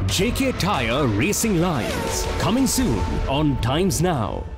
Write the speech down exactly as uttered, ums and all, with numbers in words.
J K Tyre Racing Lines. Coming soon on Times Now.